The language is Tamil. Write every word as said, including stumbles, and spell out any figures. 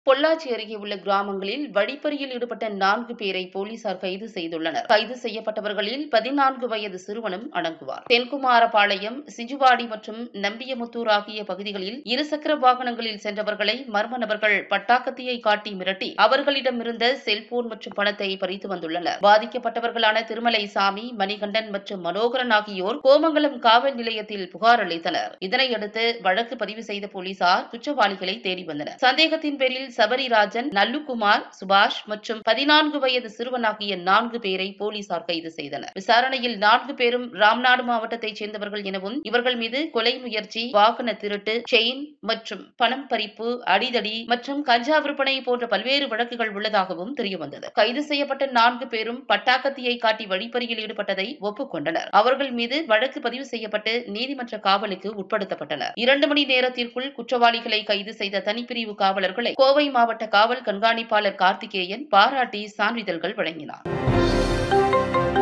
பொள்ளாச்சி அருகே உள்ள கிராமங்களில் வழிப்பறியில் ஈடுபட்ட நான்கு பேரை போலீசார் கைது செய்துள்ளனர். கைது செய்யப்பட்டவர்களில் பதினான்கு வயது சிறுவனும் அடங்குவார். தென்குமாரபாளையம், சிஞ்சுவாடி மற்றும் நம்பியமுத்தூர் ஆகிய பகுதிகளில் இருசக்கர வாகனங்களில் சென்றவர்களை மர்ம நபர்கள் பட்டாக்கத்தியை காட்டி மிரட்டி அவர்களிடமிருந்த செல்போன் மற்றும் பணத்தை பறித்து வந்துள்ளனர். பாதிக்கப்பட்டவர்களான திருமலைசாமி, மணிகண்டன் மற்றும் மனோகரன் ஆகியோர் கோமங்கலம் காவல் நிலையத்தில் புகார் அளித்தனர். இதனையடுத்து வழக்கு பதிவு செய்த போலீசார் குற்றவாளிகளை தேடி வந்தனர். சந்தேகத்தின் பேரில் சபரிராஜன், நல்லுகுமார், சுபாஷ் மற்றும் பதினான்கு வயது சிறுவன் ஆகிய நான்கு பேரை போலீசார் கைது செய்தனர். விசாரணையில் நான்கு பேரும் ராம்நாடு மாவட்டத்தைச் சேர்ந்தவர்கள் எனவும் இவர்கள் மீது கொலை முயற்சி, வாகன திருட்டு, செயின் மற்றும் பணம் பறிப்பு, அடிதடி மற்றும் கஞ்சா விற்பனை போன்ற பல்வேறு வழக்குகள் உள்ளதாகவும் தெரியவந்தது. கைது செய்யப்பட்ட நான்கு பேரும் பட்டாக்கத்தியை காட்டி வழிப்பறியில் ஈடுபட்டதை ஒப்புக் கொண்டனர். அவர்கள் மீது வழக்கு பதிவு செய்யப்பட்டு நீதிமன்ற காவலுக்கு உட்படுத்தப்பட்டனர். இரண்டு மணி நேரத்திற்குள் குற்றவாளிகளை கைது செய்த தனிப்பிரிவு காவலர்களை கோவை மாவட்ட காவல் கண்காணிப்பாளர் கார்த்திகேயன் பாராட்டி சான்றிதழ்கள் வழங்கினார்.